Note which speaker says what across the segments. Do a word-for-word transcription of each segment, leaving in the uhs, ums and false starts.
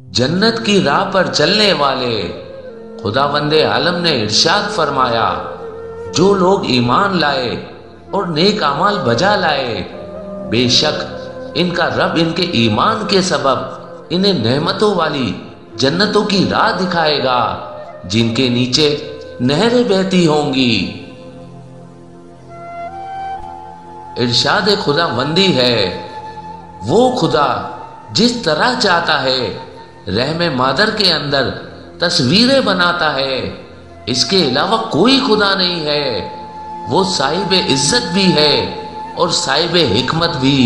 Speaker 1: جنت کی راہ پر چلنے والے خداوند عالم نے ارشاد فرمایا، جو لوگ ایمان لائے اور نیک اعمال بجا لائے، بے شک ان کا رب ان کے ایمان کے سبب انہیں نعمتوں والی جنتوں کی راہ دکھائے گا جن کے نیچے نہریں بہتی ہوں گی۔ ارشاد خداوندی ہے، وہ خدا جس طرح چاہتا ہے رحم مادر کے اندر تصویریں بناتا ہے، اس کے علاوہ کوئی خدا نہیں ہے۔ وہ صاحب عزت بھی ہے اور صاحب حکمت بھی۔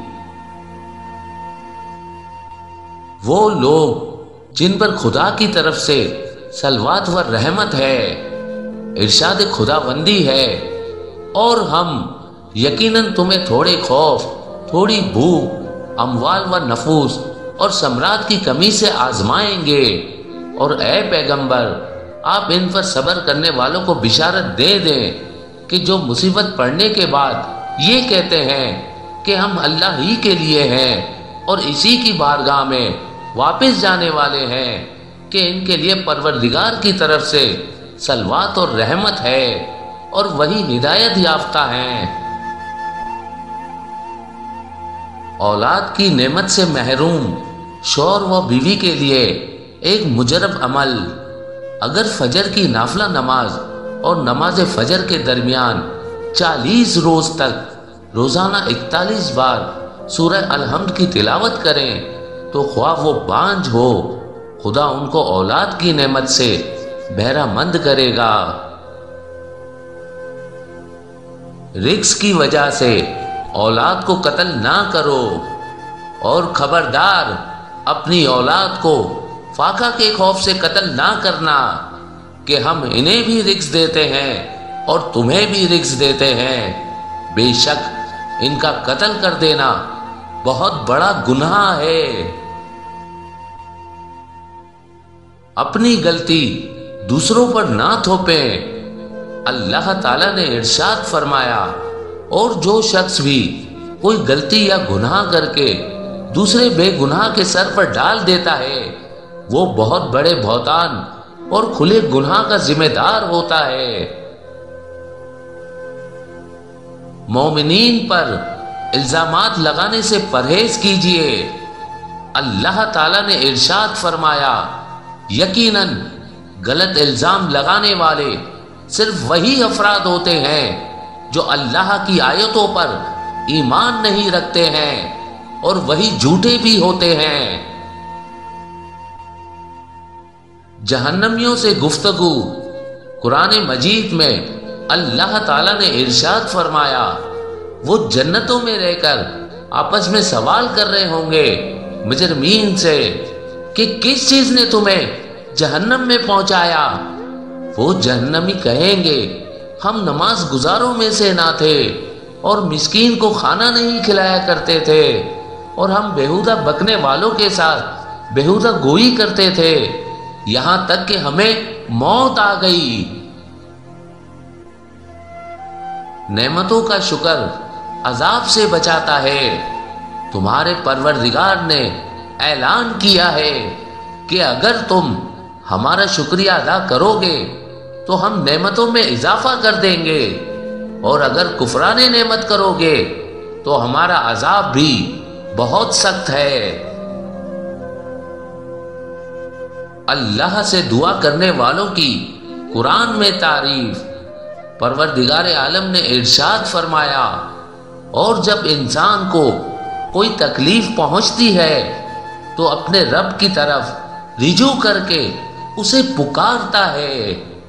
Speaker 1: وہ لوگ جن پر خدا کی طرف سے صلوات و رحمت ہے، ارشاد خداوندی ہے، اور ہم یقیناً تمہیں تھوڑے خوف، تھوڑی بھوک، اموال و نفوس اور ثمرات کی کمی سے آزمائیں گے، اور اے پیغمبر آپ ان پر صبر کرنے والوں کو بشارت دے دیں کہ جو مصیبت پڑنے کے بعد یہ کہتے ہیں کہ ہم اللہ ہی کے لیے ہیں اور اسی کی بارگاہ میں واپس جانے والے ہیں، کہ ان کے لیے پروردگار کی طرف سے صلوات اور رحمت ہے اور وہی ہدایت یافتہ ہیں۔ اولاد کی نعمت سے محروم شوہر و بیوی کے لیے ایک مجرب عمل، اگر فجر کی نافلہ نماز اور نماز فجر کے درمیان چالیس روز تک روزانہ اکتالیس بار سورہ الحمد کی تلاوت کریں تو خواہ وہ بانجھ ہو، خدا ان کو اولاد کی نعمت سے بہرہ مند کرے گا۔ رزق کی وجہ سے اولاد کو قتل نہ کرو، اور خبردار اپنی اولاد کو فاقہ کے خوف سے قتل نہ کرنا کہ ہم انہیں بھی رزق دیتے ہیں اور تمہیں بھی رزق دیتے ہیں، بے شک ان کا قتل کر دینا بہت بڑا گناہ ہے۔ اپنی غلطی دوسروں پر نہ تھوپیں، اللہ تعالیٰ نے ارشاد فرمایا، اور جو شخص بھی کوئی غلطی یا گناہ کر کے دوسرے بے گناہ کے سر پر ڈال دیتا ہے وہ بہت بڑے بہتان اور کھلے گناہ کا ذمہ دار ہوتا ہے۔ مومنین پر الزامات لگانے سے پرہیز کیجیے، اللہ تعالیٰ نے ارشاد فرمایا، یقیناً غلط الزام لگانے والے صرف وہی افراد ہوتے ہیں جو اللہ کی آیتوں پر ایمان نہیں رکھتے ہیں اور وہی جھوٹے بھی ہوتے ہیں۔ جہنمیوں سے گفتگو، قرآن مجید میں اللہ تعالیٰ نے ارشاد فرمایا، وہ جنتوں میں رہ کر آپس میں سوال کر رہے ہوں گے مجرمین سے کہ کس چیز نے تمہیں جہنم میں پہنچایا؟ وہ جہنمی کہیں گے، ہم نماز گزاروں میں سے نہ تھے اور مسکین کو کھانا نہیں کھلایا کرتے تھے، اور ہم بےہودہ بکنے والوں کے ساتھ بےہودہ گوئی کرتے تھے، یہاں تک کہ ہمیں موت آ گئی۔ نعمتوں کا شکر عذاب سے بچاتا ہے۔ تمہارے پروردگار نے اعلان کیا ہے کہ اگر تم ہمارا شکریہ ادا کرو گے تو ہم نعمتوں میں اضافہ کر دیں گے، اور اگر کفران نعمت کرو گے تو ہمارا عذاب بھی بہت سخت ہے۔ اللہ سے دعا کرنے والوں کی قرآن میں تعریف، پروردگار عالم نے ارشاد فرمایا، اور جب انسان کو کوئی تکلیف پہنچتی ہے تو اپنے رب کی طرف رجوع کر کے اسے پکارتا ہے۔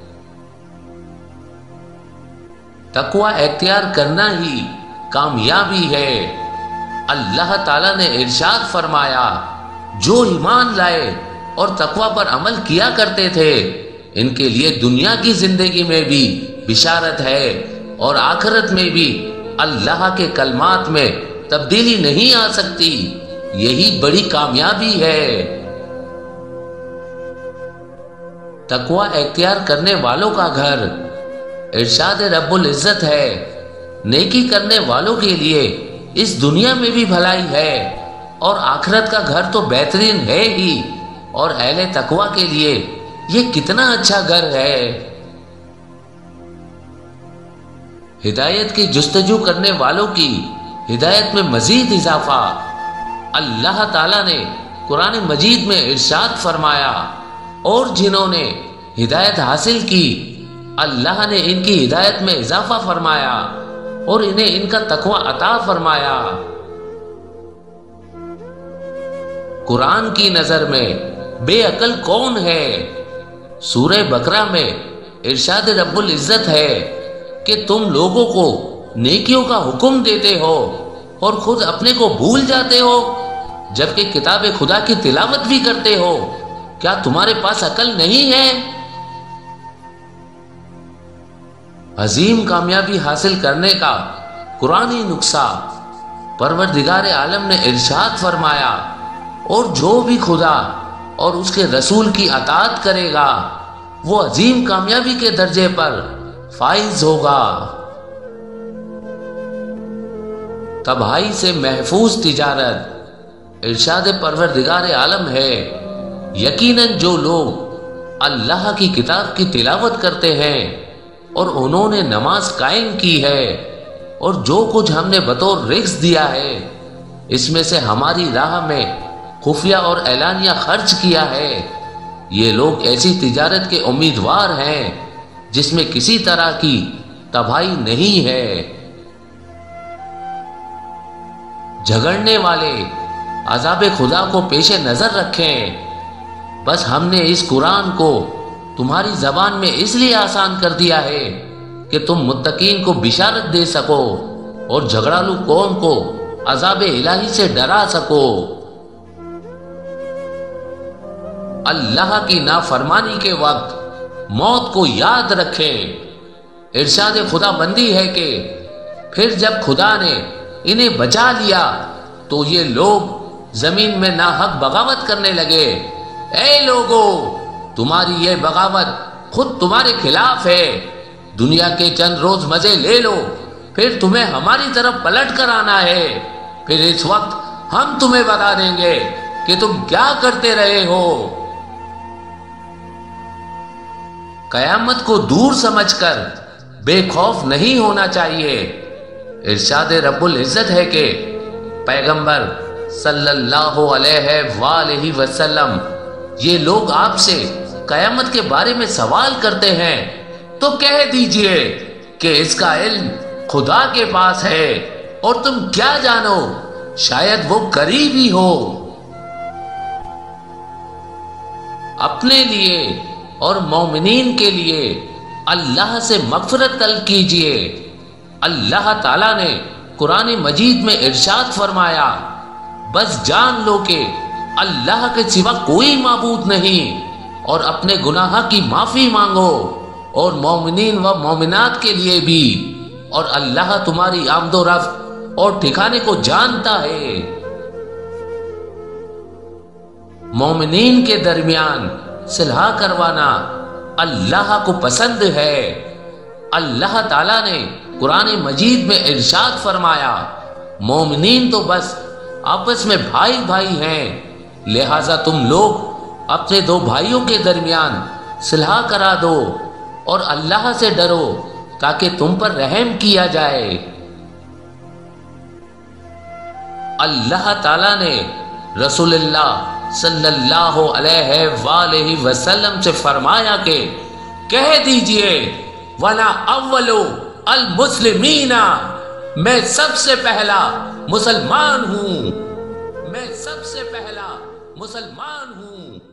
Speaker 1: تقوی اختیار کرنا ہی کامیابی ہے۔ اللہ تعالیٰ نے ارشاد فرمایا، جو ایمان لائے اور تقوی پر عمل کیا کرتے تھے ان کے لیے دنیا کی زندگی میں بھی بشارت ہے اور آخرت میں بھی اللہ کے کلمات میں تبدیلی نہیں آ سکتی، یہی بڑی کامیابی ہے۔ تقوی اختیار کرنے والوں کا گھر ارشاد رب العزت ہے، نیکی کرنے والوں کے لیے اس دنیا میں بھی بھلائی ہے اور آخرت کا گھر تو بہترین ہے ہی، اور اہل تقوی کے لیے یہ کتنا اچھا گھر ہے۔ ہدایت کی جستجو کرنے والوں کی ہدایت میں مزید اضافہ۔ اللہ تعالیٰ نے قرآن مجید میں ارشاد فرمایا، اور جنہوں نے ہدایت حاصل کی اللہ نے ان کی ہدایت میں اضافہ فرمایا اور انہیں ان کا تقوی عطا فرمایا۔ قرآن کی نظر میں بے عقل کون ہے؟ سورہ بقرہ میں ارشاد رب العزت ہے کہ تم لوگوں کو نیکیوں کا حکم دیتے ہو اور خود اپنے کو بھول جاتے ہو، جبکہ کتاب خدا کی تلاوت بھی کرتے ہو، کیا تمہارے پاس عقل نہیں ہے؟ عظیم کامیابی حاصل کرنے کا قرآنی نقصہ پروردگار عالم نے ارشاد فرمایا، اور جو بھی خدا اور اس کے رسول کی اطاعت کرے گا وہ عظیم کامیابی کے درجے پر فائز ہوگا۔ تباہی سے محفوظ تجارت ارشاد پروردگار عالم ہے، یقیناً جو لوگ اللہ کی کتاب کی تلاوت کرتے ہیں اور انہوں نے نماز قائم کی ہے اور جو کچھ ہم نے بطور رزق دیا ہے اس میں سے ہماری راہ میں خفیہ اور اعلانیہ خرچ کیا ہے، یہ لوگ ایسی تجارت کے امیدوار ہیں جس میں کسی طرح کی تباہی نہیں ہے۔ جھگڑنے والے عذاب خدا کو پیش نظر رکھیں، بس ہم نے اس قرآن کو تمہاری زبان میں اس لیے آسان کر دیا ہے کہ تم متقین کو بشارت دے سکو اور جھگڑالو قوم کو عذاب الہی سے ڈرا سکو۔ اللہ کی نافرمانی کے وقت موت کو یاد رکھیں۔ ارشاد خدا بندی ہے کہ پھر جب خدا نے انہیں بچا لیا تو یہ لوگ زمین میں ناحق بغاوت کرنے لگے۔ اے لوگو، تمہاری یہ بغاوت خود تمہارے خلاف ہے، دنیا کے چند روز مزے لے لو، پھر تمہیں ہماری طرف پلٹ کر آنا ہے، پھر اس وقت ہم تمہیں بتا دیں گے کہ تم کیا کرتے رہے ہو۔ قیامت کو دور سمجھ کر بے خوف نہیں ہونا چاہیے۔ ارشاد رب العزت ہے کہ پیغمبر صلی اللہ علیہ وآلہ وسلم یہ لوگ آپ سے قیامت کے بارے میں سوال کرتے ہیں تو کہہ دیجئے کہ اس کا علم خدا کے پاس ہے اور تم کیا جانو، شاید وہ قریب ہی ہو۔ اپنے لیے اور مومنین کے لیے اللہ سے مغفرت طلب کیجئے۔ اللہ تعالیٰ نے قرآن مجید میں ارشاد فرمایا، بس جان لو کہ اللہ کے سوا کوئی معبود نہیں، اور اپنے گناہ کی معافی مانگو، اور مومنین و مومنات کے لیے بھی، اور اللہ تمہاری آمد و رفت اور ٹھکانے کو جانتا ہے۔ مومنین کے درمیان صلح کروانا اللہ کو پسند ہے۔ اللہ تعالیٰ نے قرآن مجید میں ارشاد فرمایا، مومنین تو بس آپس میں بھائی بھائی ہیں، لہذا تم لوگ اپنے دو بھائیوں کے درمیان صلح کرا دو اور اللہ سے ڈرو تاکہ تم پر رحم کیا جائے۔ اللہ تعالیٰ نے رسول اللہ صلی اللہ علیہ وآلہ وسلم سے فرمایا کہ کہہ دیجئے وَلَا أَوَّلُ الْمُسْلِمِينَ، میں سب سے پہلا مسلمان ہوں، میں سب سے پہلا مسلمان ہوں۔